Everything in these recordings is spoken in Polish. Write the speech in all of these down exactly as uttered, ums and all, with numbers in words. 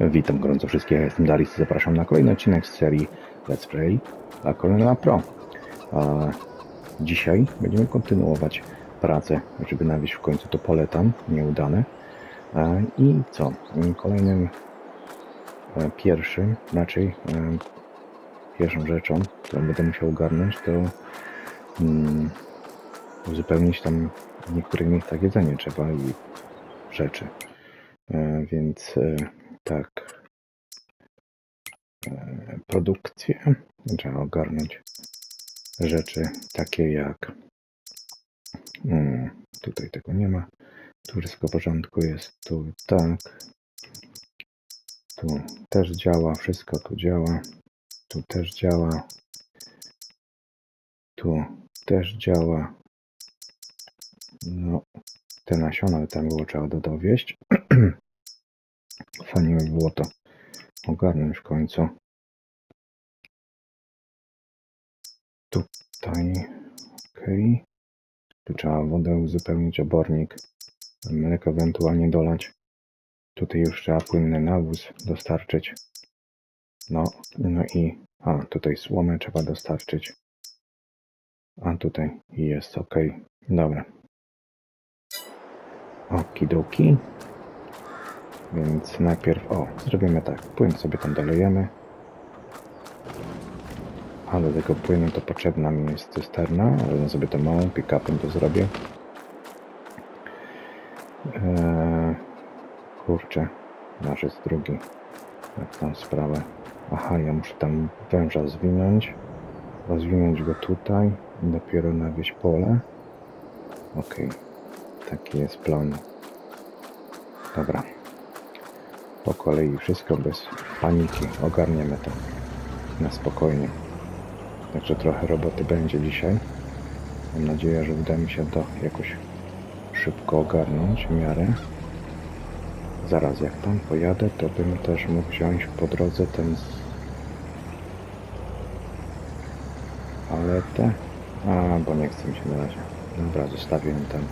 Witam gorąco wszystkich, ja jestem Darius, zapraszam na kolejny odcinek z serii Let's Play La Colina Pro. A dzisiaj będziemy kontynuować pracę, żeby nawieźć w końcu to pole tam, nieudane. A I co? Kolejnym pierwszym, raczej pierwszą rzeczą, którą będę musiał ogarnąć, to um, uzupełnić tam w niektórych miejscach jedzenie trzeba i rzeczy. E, więc e, tak, e, produkcję trzeba ogarnąć rzeczy takie jak um, tutaj tego nie ma, tu wszystko w porządku jest, tu tak, tu też działa, wszystko tu działa, tu też działa, tu też działa. No, te nasiona tam było trzeba dowieść. Fajnie by było to ogarnąć w końcu. Tutaj, ok. Tu trzeba wodę uzupełnić, obornik, mleko ewentualnie dolać. Tutaj już trzeba płynny nawóz dostarczyć. No, no i, a tutaj słomę trzeba dostarczyć. A tutaj jest ok. Dobra. Okidoki. Więc najpierw, o, zrobimy tak, płyn sobie tam dolejemy. A do tego płynu to potrzebna mi jest cysterna, ale ja sobie to małą pick-upem to zrobię. Eee, kurczę, nasz jest drugi. Jak tam sprawę. Aha, ja muszę tam węża zwinąć. Rozwinąć go tutaj i dopiero nawieźć pole. Ok, taki jest plan. Dobra. Po kolei wszystko bez paniki. Ogarniemy to na spokojnie. Także trochę roboty będzie dzisiaj. Mam nadzieję, że uda mi się to jakoś szybko ogarnąć w miarę. Zaraz jak tam pojadę, to bym też mógł wziąć po drodze ten paletę. A, bo nie chcę mi się na razie. Dobra, zostawię ją tam.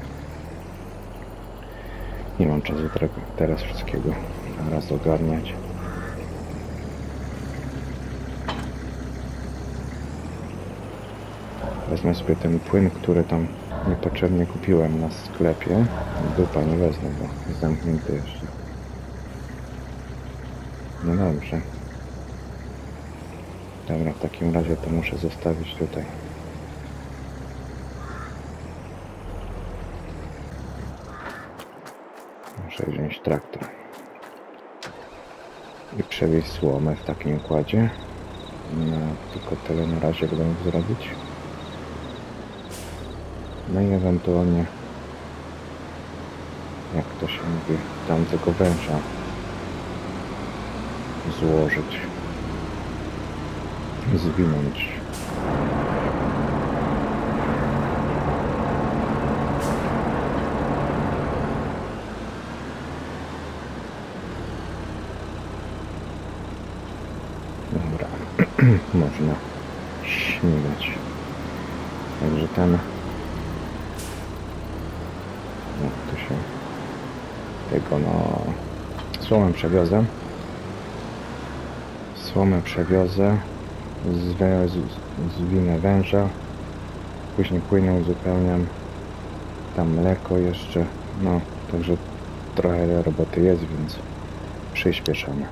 Nie mam czasu teraz wszystkiego raz ogarniać. Wezmę sobie ten płyn, który tam niepotrzebnie kupiłem na sklepie. Dupa, nie wezmę, bo jest zamknięty jeszcze. No dobrze. Dobra, w takim razie to muszę zostawić tutaj. Muszę wziąć traktor i przewieźć słomę w takim układzie. No, tylko tyle na razie będę mógł zrobić. No i ewentualnie, jak to się mówi, tam tego węża złożyć, zwinąć. Dobra, można śmigać. Także ten, jak to się tego, no, słomę przewiozę. Słomę przewiozę, zwe, z, zwinę węża, później płynę uzupełniam, tam mleko jeszcze, no, także trochę roboty jest, więc przyspieszamy.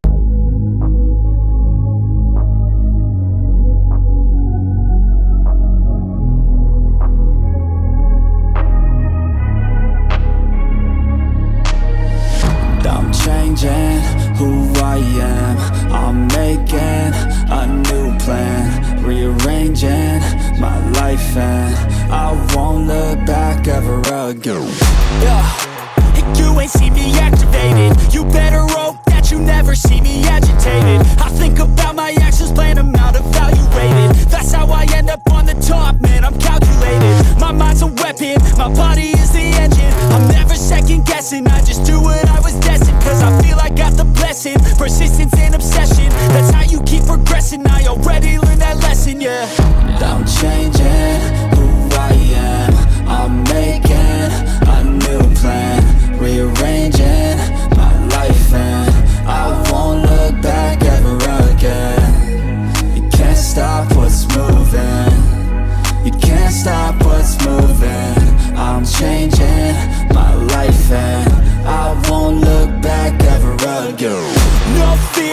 Who I am, I'm making a new plan, rearranging my life and I won't look back ever again. Yeah, you ain't see me activated, you better hope that you never see me agitated. I think about my actions, plan them out, evaluated. That's how I end up on the top, man, I'm calculated. My mind's a weapon, my body is the engine. I'm never second guessing, I just do what I was destined. Cause I feel I got the blessing, persistence and obsession. That's how you keep progressing, I already learned that lesson, yeah. I'm changing who I am, I'm making a new plan, rearranging my life and I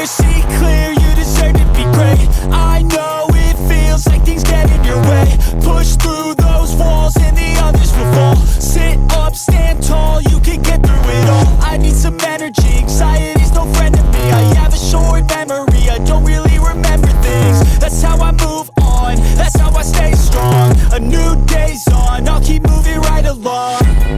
here, see clear, you deserve to be great. I know it feels like things get in your way. Push through those walls and the others will fall. Sit up, stand tall, you can get through it all. I need some energy, anxiety's no friend to me. I have a short memory, I don't really remember things. That's how I move on, that's how I stay strong. A new day's on, I'll keep moving right along.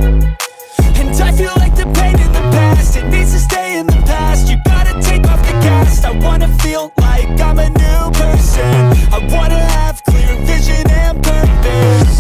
And I feel like the pain in the past, it needs to stay in the past. You gotta take off the cast. I wanna feel like I'm a new person. I wanna have clear vision and purpose.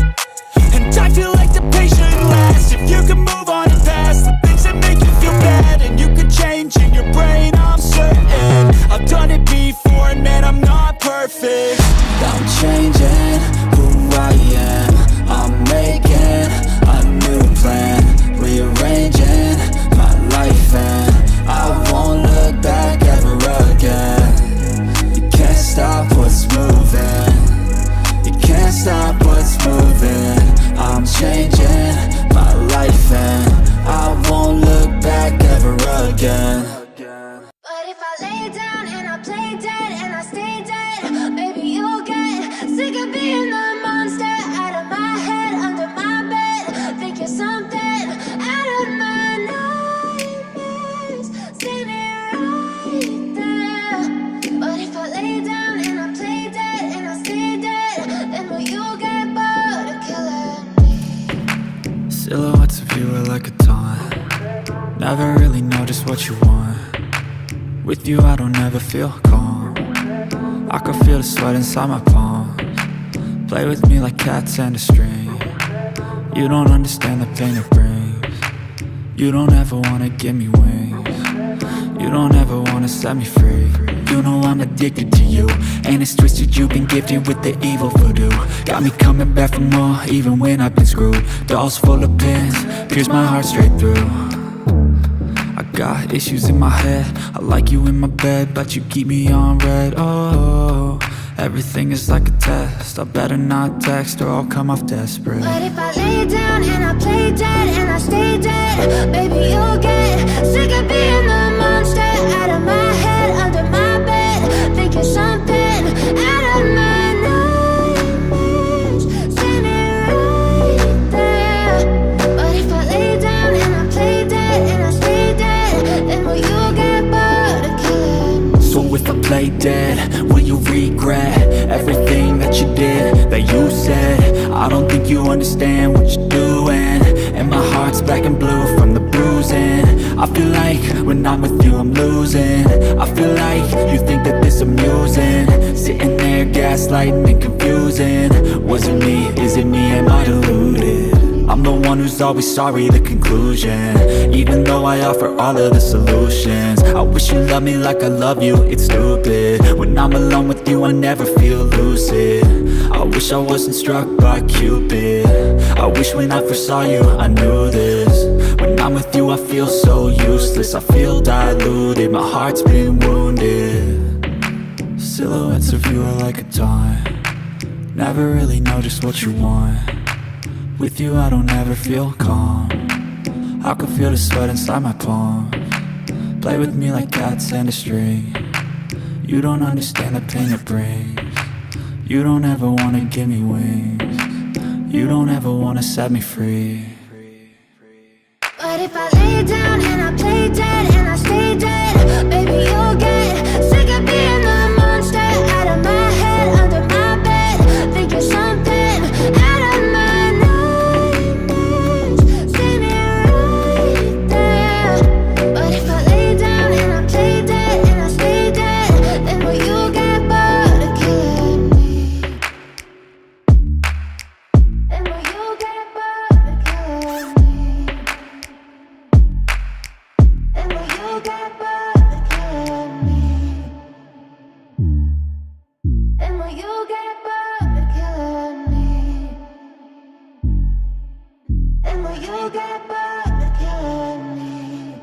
And I feel like the pain shouldn't last. If you can move on and past the things that make you feel bad, and you can change in your brain, I'm certain. I've done it before and man, I'm not perfect. I'm changing who I am. I'm making a new plan, rearranging my life, and I won't look back ever again. You can't stop what's moving, you can't stop what's moving. I'm changing my life, and I won't look back ever again. But if I lay down and I play dead and I stay dead, baby, you'll get sick of being the monster out of my head, under my bed, thinking something out of my nightmares, standing right there. But if I lay down and I play dead and I stay dead, then will you get bored of killing me? Silhouettes of you are like a taunt, never really know just what you want. With you I don't ever feel calm, I can feel the sweat inside my palms. Play with me like cats and a string. You don't understand the pain it brings. You don't ever wanna give me wings. You don't ever wanna set me free. You know I'm addicted to you, and it's twisted, you've been gifted with the evil voodoo. Got me coming back for more, even when I've been screwed. Dolls full of pins, pierce my heart straight through. I got issues in my head, I like you in my bed, but you keep me on red. Oh, everything is like a test, I better not text or I'll come off desperate. But if I lay down and I play dead and I stay dead, baby, you'll get sick of being the monster out of my head, under my bed, thinking something out of my nightmares, standing right there. But if I lay down and I play dead and I stay dead, then will you get bored of killing me? So if I play dead, will you regret everything that you did, that you said? I don't think you understand what you're doing, and my heart's black and blue from the bruising. I feel like when I'm with you I'm losing. I feel like you think that this amusing, sitting there gaslighting and confusing. Was it me? Is it me? Am I deluded? I'm the one who's always sorry, the conclusion, even though I offer all of the solutions. I wish you loved me like I love you, it's stupid. When I'm alone with you I never feel lucid. I wish I wasn't struck by Cupid. I wish when I first saw you I knew this. When I'm with you I feel so useless, I feel diluted, my heart's been wounded. Silhouettes of you are like a taunt, never really know just what you want. With you I don't ever feel calm, I can feel the sweat inside my palms. Play with me like cats and a string. You don't understand the pain it brings. You don't ever wanna give me wings. You don't ever wanna set me free. But if I lay down and I play dead and I stay dead, baby, you'll get sick of being the monster out of my head, under my bed, thinking something out of my nightmares, standing right there. But if I lay down and I play dead and I stay dead, then will you get bored of killing me? Then will you get bored of killing me? And will you get bored of killing me? And will you get bored of killing me? And will you get bored of killing me?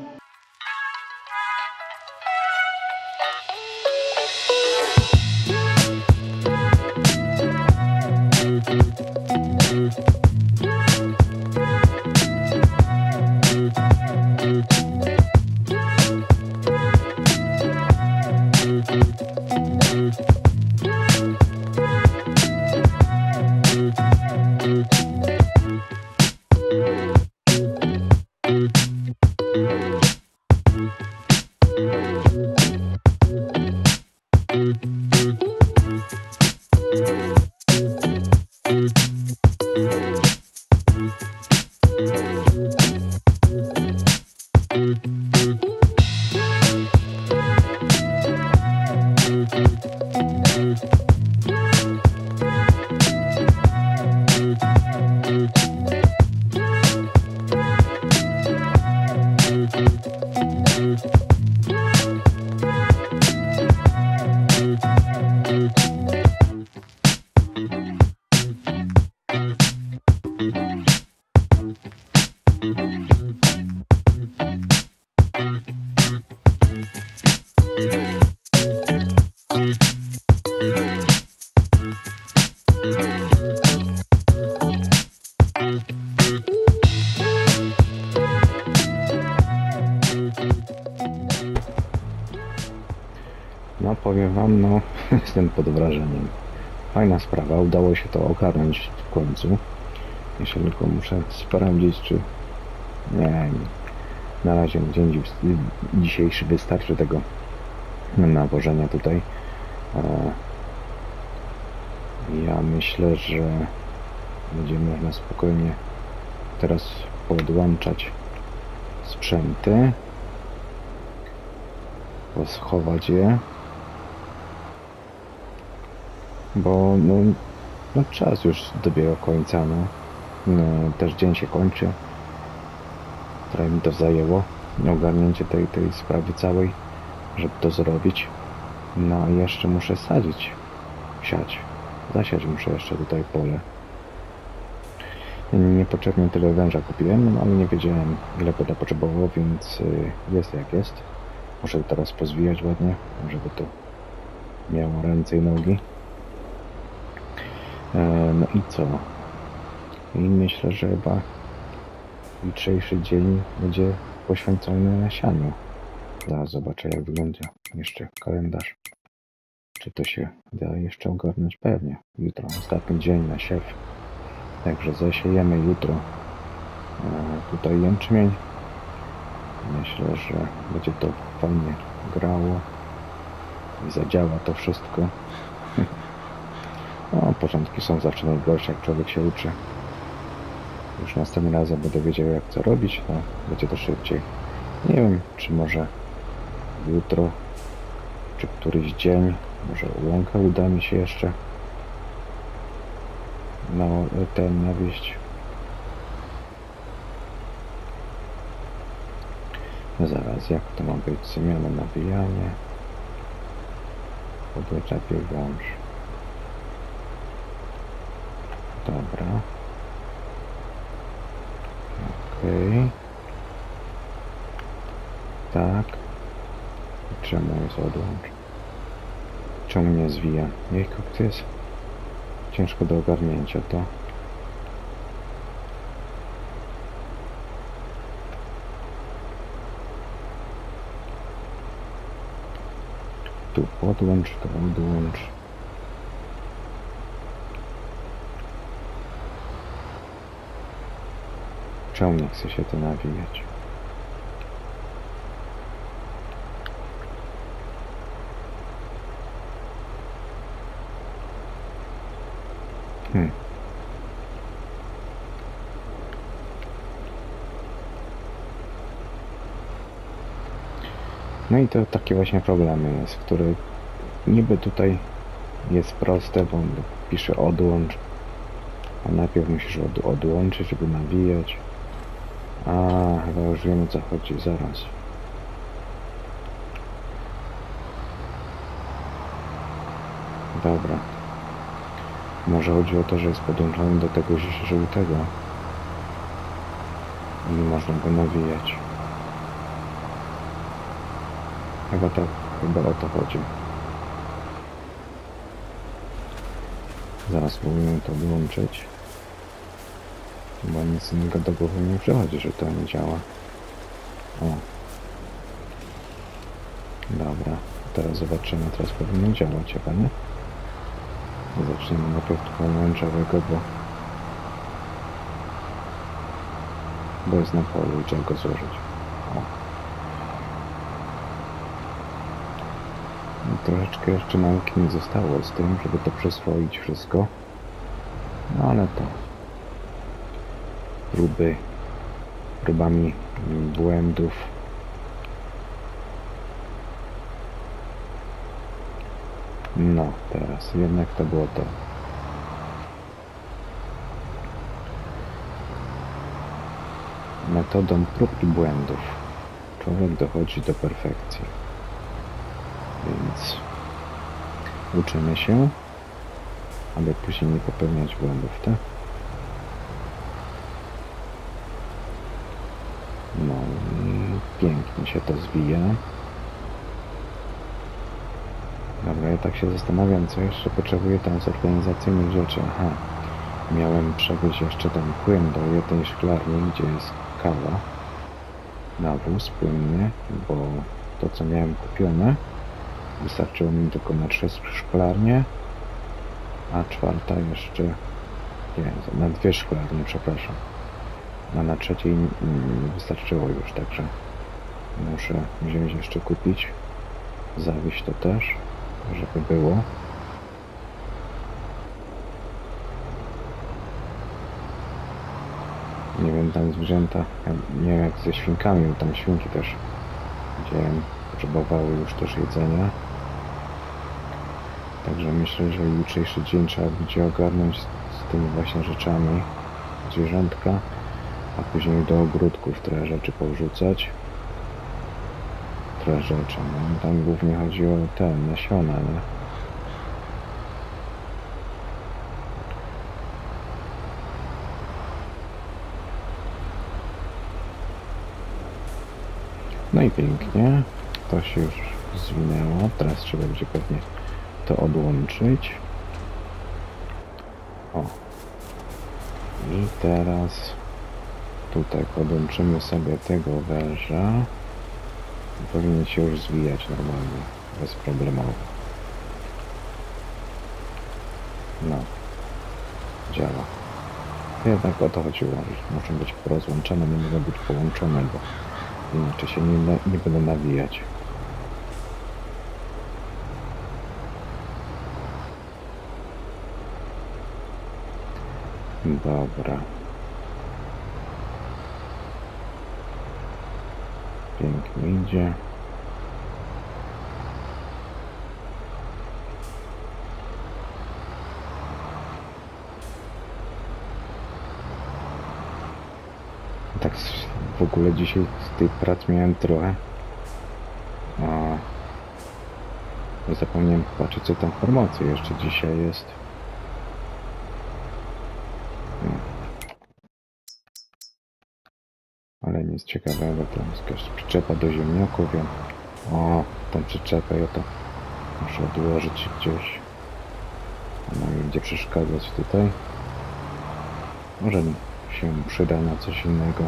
No powiem wam, no jestem pod wrażeniem. Fajna sprawa, udało się to ogarnąć w końcu. Jeszcze tylko muszę sprawdzić, czy... Nie, na razie dzień dzisiejszy wystarczy tego nawożenia tutaj. Ja myślę, że będzie można spokojnie teraz podłączać sprzęty, poschować je, bo no, no czas już dobiega końca, no. No, też dzień się kończy. Trochę mi to zajęło, ogarnięcie tej, tej sprawy całej, żeby to zrobić. No i jeszcze muszę sadzić, siać, zasiać muszę jeszcze tutaj pole. Niepotrzebnie tyle węża kupiłem, no ale nie wiedziałem, ile będę potrzebował, więc jest jak jest. Muszę teraz pozwijać ładnie, żeby to miało ręce i nogi. No i co? I myślę, że chyba jutrzejszy dzień będzie poświęcony sianiu. Zaraz zobaczę, jak wygląda jeszcze kalendarz. Czy to się da jeszcze ogarnąć? Pewnie. Jutro ostatni dzień na siew. Także zasiejemy jutro tutaj jęczmień. Myślę, że będzie to fajnie grało i zadziała to wszystko. No, początki są zawsze najgorsze, jak człowiek się uczy. Już następnym razem będę wiedział, jak co robić, to będzie to szybciej. Nie wiem, czy może jutro, czy któryś dzień, może łąkę uda mi się jeszcze no, ten nawieść. No zaraz, jak to ma być? Zmiana, nawijanie. Podłeczapie wąż. Dobra. Okej. Okay. Tak. Czemu jest odłącz? Czemu nie zwija? Jejku, to jest ciężko do ogarnięcia to. Tu podłącz, to odłącz. Czemu nie chce się to nawijać? Hmm. No i to takie właśnie problemy jest, które niby tutaj jest proste, bo pisze odłącz, a najpierw musisz od, odłączyć, żeby nawijać. A, chyba już wiem, o co chodzi, zaraz. Dobra. Może chodzi o to, że jest podłączony do tego żółtego i nie można go nawijać. Chyba tak, chyba o to chodzi. Zaraz spróbujemy to odłączyć. Chyba nic innego do głowy nie przychodzi, że to nie działa. O. Dobra, teraz zobaczymy, teraz powinno działać chyba, nie? Zaczniemy najpierw od pomarańczowego, bo bo jest na polu i trzeba go złożyć. O. No, troszeczkę jeszcze nauki nie zostało z tym, żeby to przyswoić wszystko. No ale to próby próbami błędów. No, teraz jednak to było to. Metodą prób i błędów człowiek dochodzi do perfekcji. Więc uczymy się, aby później nie popełniać błędów, tak? No i pięknie się to zwija. Dobra, ja tak się zastanawiam, co jeszcze potrzebuję tam z organizacyjnych rzeczy. Aha, miałem przewieźć jeszcze ten płyn do jednej szklarni, gdzie jest kawa. Nawóz płynny, bo to, co miałem kupione, wystarczyło mi tylko na trzy szklarnie, a czwarta jeszcze, nie, na dwie szklarnie, przepraszam. A na trzeciej wystarczyło już, także muszę wziąć jeszcze kupić, zawieźć to też, żeby było. Nie wiem, tam zwierzęta, nie wiem jak ze świnkami, bo tam świnki też widziałem, potrzebowały już też jedzenia. Także myślę, że jutrzejszy dzień trzeba będzie ogarnąć z, z tymi właśnie rzeczami zwierzątka, a później do ogródków trochę rzeczy powrzucać. Trochę rzeczy, no tam głównie chodzi o te nasiona, nie? No i pięknie, to się już zwinęło, teraz trzeba będzie pewnie to odłączyć. O. I teraz tutaj podłączymy sobie tego węża. Powinien się już zwijać normalnie, bezproblemowo. No, działa. Jednak o to chodziło, że muszą być porozłączone, nie mogą być połączone, bo inaczej się nie, nie będą nawijać. Dobra. Pięknie idzie. Tak w ogóle dzisiaj z tej pracy miałem trochę. A zapomniałem patrzeć, co tam w promocji jeszcze dzisiaj jest. No. Ale nic ciekawego, to jest jakaś przyczepa do ziemniaków. Ja... O, tą przyczepę ja to muszę odłożyć gdzieś. Ona mi będzie przeszkadzać tutaj. Może się przyda na coś innego.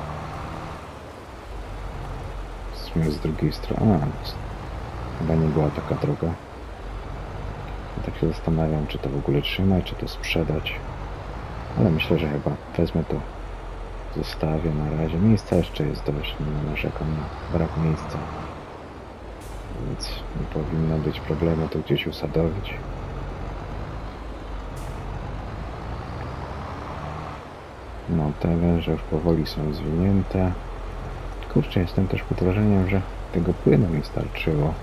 W sumie z drugiej strony. A, chyba nie była taka droga. Ja tak się zastanawiam, czy to w ogóle trzymać, czy to sprzedać. Ale myślę, że chyba wezmę to. Zostawię na razie. Miejsca jeszcze jest dość, nie narzekam na brak miejsca. Więc nie powinno być problemu to gdzieś usadowić. No, te węże już powoli są zwinięte. Kurczę, jestem też pod wrażeniem, że tego płynu mi starczyło.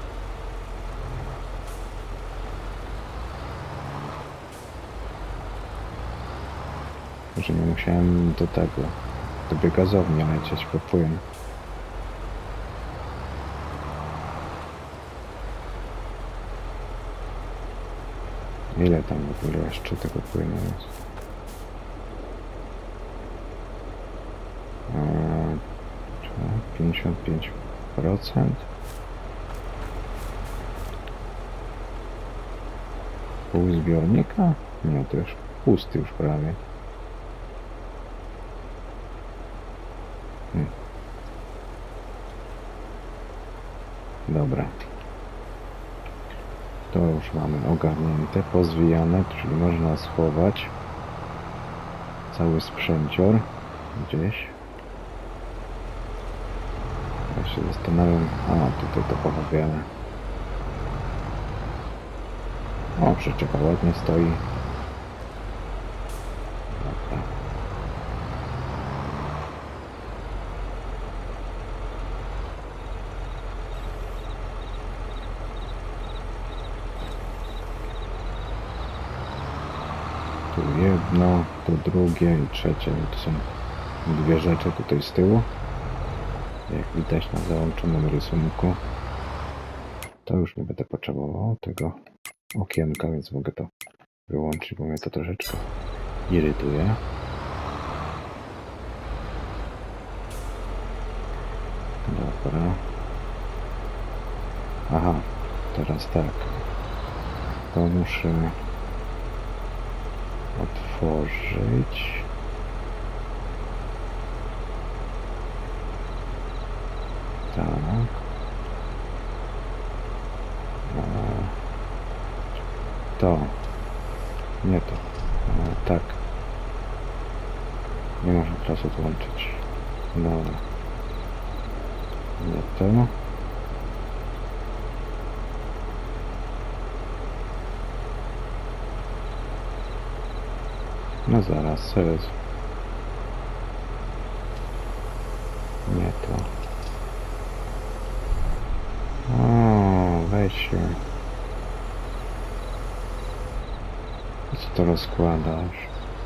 Że nie musiałem do tego, do biogazowni lecieć po płyn. Ile tam w ogóle jeszcze tego płynu jest? pięćdziesiąt pięć procent. Pół zbiornika? Nie, to już pusty już prawie. Hmm. Dobra. To już mamy ogarnięte, pozwijane, czyli można schować cały sprzęcior gdzieś. Ja się zastanawiam, a tutaj to pochowane. O, przyczepa ładnie stoi. Dobra. tu jedno, to drugie i trzecie. To są dwie rzeczy tutaj z tyłu. Jak widać na załączonym rysunku. To już nie będę potrzebował tego okienka, więc mogę to wyłączyć, bo mnie to troszeczkę irytuje. Dobra. Aha, teraz tak. To muszę otworzyć. Tak. A, to. Nie to. A, tak. Nie można teraz odłączyć. Dobra. Nie to. No zaraz, zaraz. Nie to. O, weź się. Co to rozkładasz?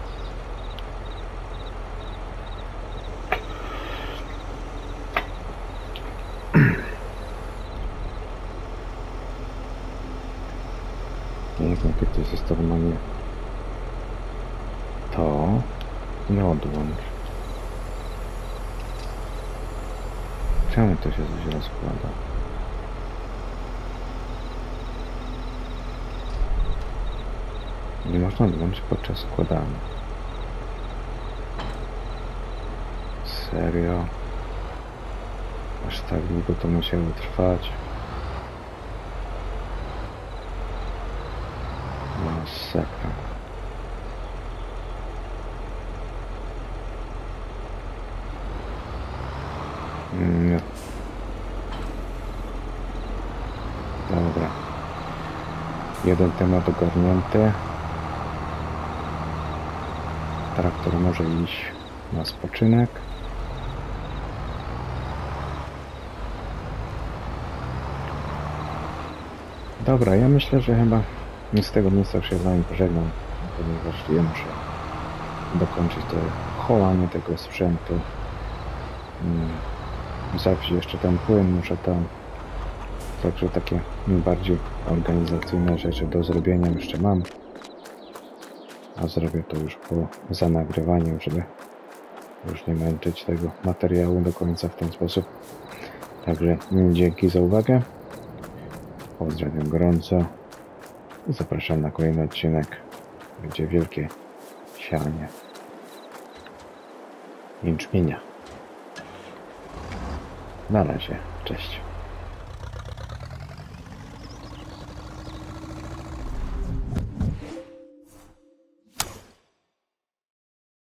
Nie wiem, jakie to jest normalnie. To nie odłącz. Czemu to się coś rozkłada? Nie można odłączyć podczas składania. Serio? Aż tak długo to musiało trwać? Masakra. Nie. Dobra. Jeden temat ogarnięty. Traktor może iść na spoczynek. Dobra, ja myślę, że chyba z tego miejsca już się z wami pożegnam, ponieważ ja muszę dokończyć to chowanie tego sprzętu. Zawsze jeszcze ten płyn muszę tam. Także takie bardziej organizacyjne rzeczy do zrobienia jeszcze mam. A zrobię to już po zanagrywaniu, żeby już nie męczyć tego materiału do końca w ten sposób. Także dzięki za uwagę. Pozdrawiam gorąco. Zapraszam na kolejny odcinek. Będzie wielkie sianie jęczmienia. Na razie. Cześć.